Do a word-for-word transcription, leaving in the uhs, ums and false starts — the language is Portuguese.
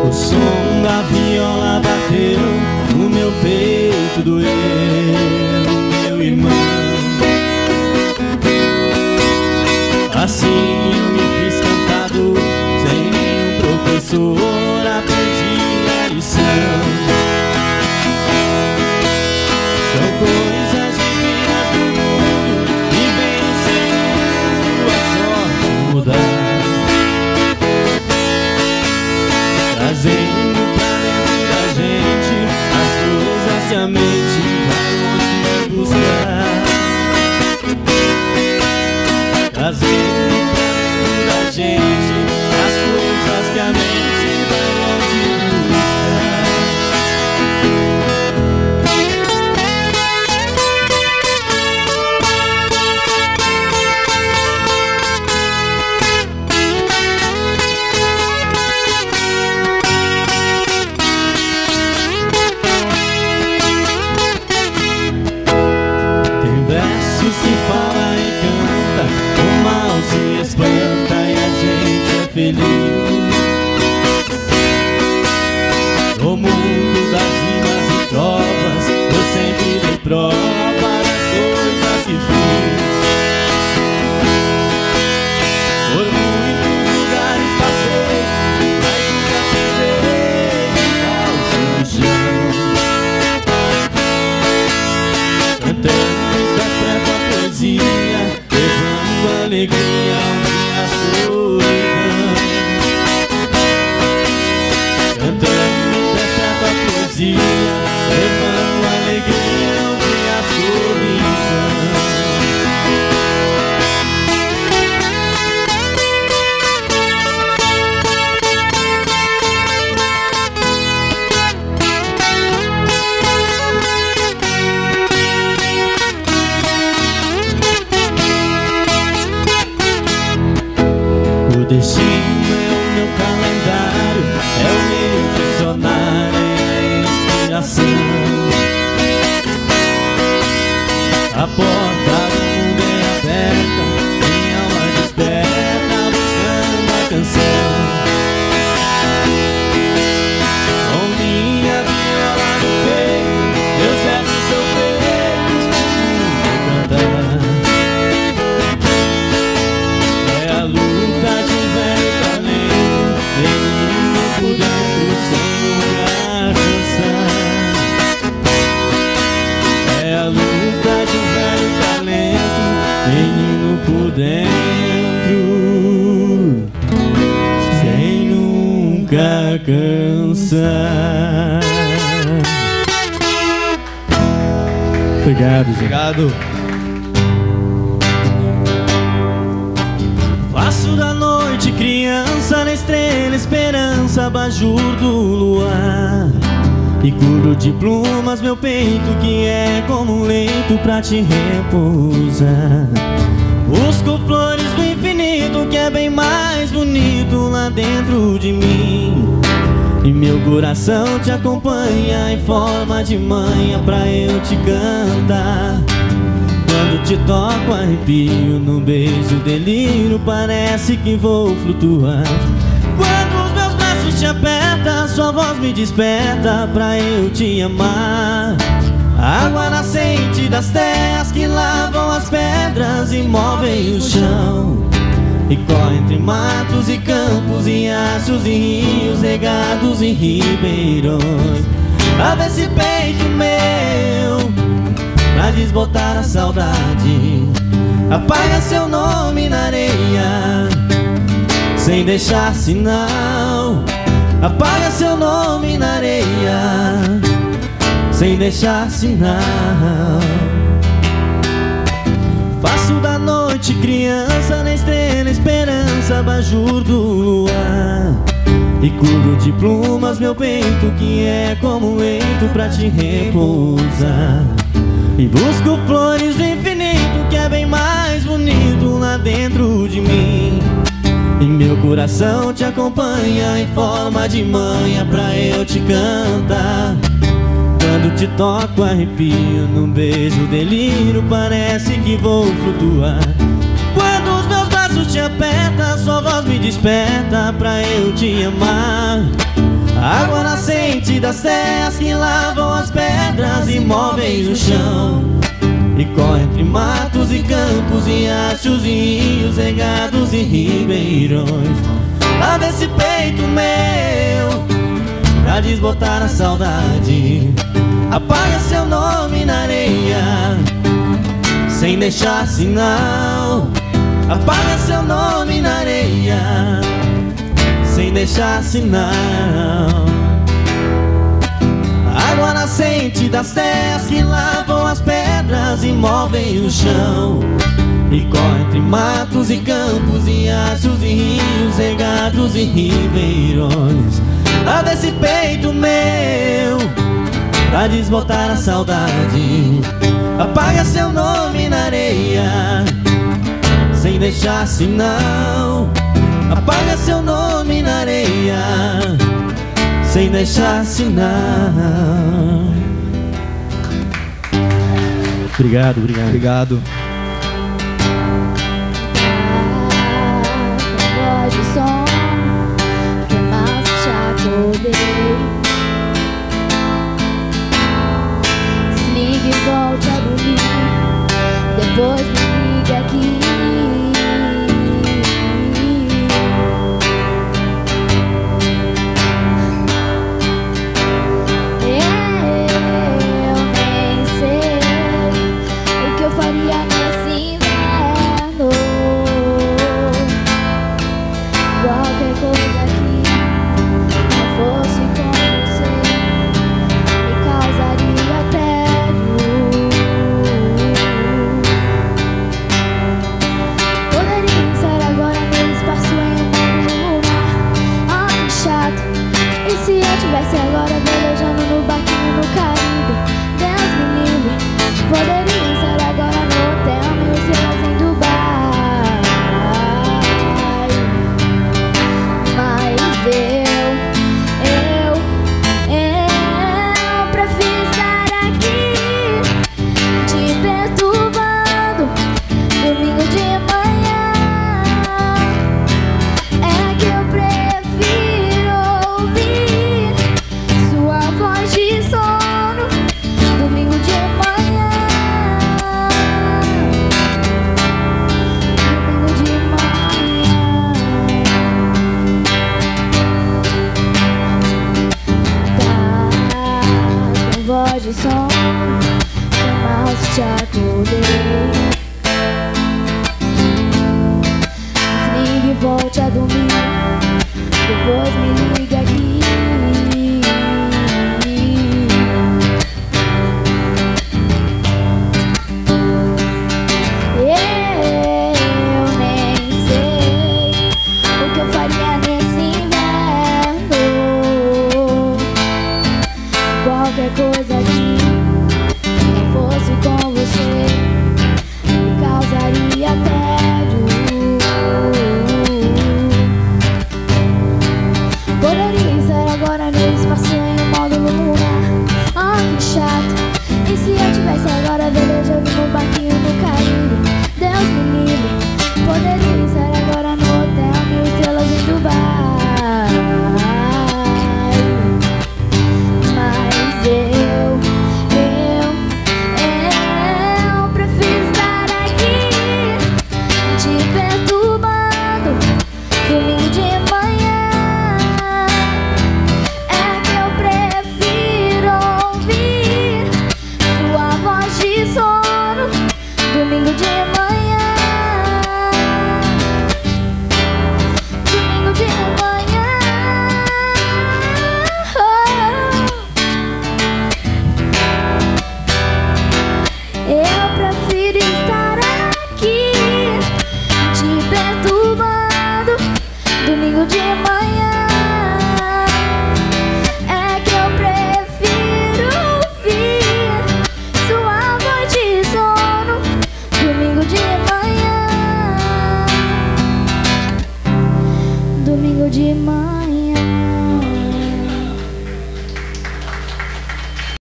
O som da viola bateu no meu peito, doeu, meu irmão. Assim eu me fiz cantado, sem nenhum professor, aprendi a lição. São coisas divinas do mundo e vem sem a sorte mudar, trazendo pra dentro da gente as coisas que a mente vai longe buscar, trazendo pra dentro da gente as coisas que a mente vai longe buscar. Tem versos que fala e canta, o mal se espanta e a gente é feliz. No mundo das rimas e trovas, eu sempre dei prova das coisas que fiz. Por muitos lugares passei, mas nunca pisei descalço no chão. Cantando, interpreto a poesia, levando alegria à minha solidão. Cantando, interpreto a poesia, levando alegria à minha solidão. O destino é o meu calendário, é o meu dicionário, é a inspiração. A porta do mundo é aberta, minha alma desperta, buscando a canção. Com minha viola no peito, meus versos são feitos pro mundo cantar. É a luta de um velho talento, menino por dentro sem lugar cansar. É a luta de um velho talento, menino por dentro sem nunca cansar. Obrigado, gente. Obrigado. Faço da noite criança, na estrela esperança, abajur do luar. E cubro de plumas meu peito, que é como um leito pra te repousar. Busco flores do infinito, que é bem mais bonito lá dentro de mim. E meu coração te acompanha em forma de manha pra eu te cantar. Quando te toco arrepio, num beijo delírio, parece que vou flutuar. Quando os meus braços te apertam, sua voz me desperta pra eu te amar. Água nascente das terras que lavam as pedras e movem o chão. E corre entre matos e campos, riachos e rios regados em ribeirões. Abre esse peito meu pra desbotar a saudade. Apaga seu nome na areia sem deixar sinal. Apaga seu nome na areia sem deixar sinal. Faço da noite criança, na estrela esperança, abajur do luar. E cubro de plumas meu peito, que é como um leito pra te repousar. E busco flores do infinito, que é bem mais bonito lá dentro de mim. E meu coração te acompanha em forma de manha pra eu te cantar. Quando te toco arrepio, num beijo delírio, parece que vou flutuar. Quando os meus braços te apertam, sua voz me desperta pra eu te amar. das terras que lavam as pedras imóveis no chão, e corre entre matos e campos, riachos e rios, regados e ribeirões. Lava esse peito meu pra desbotar a saudade, apaga seu nome na areia sem deixar sinal. Apaga seu nome na areia sem deixar sinal. Água nascente das terras que lavam as pedras imóveis no chão, e corre entre matos e campos, riachos e rios, regados e ribeirões. Lava esse peito meu pra desbotar a saudade, apaga seu nome na areia sem deixar sinal. Apaga seu nome na areia sem deixar sinal. Obrigado, obrigado. Obrigado. A voz do som foi mal se já acordei. Desligue e volte a dormir, depois me ligue aqui. Voz de som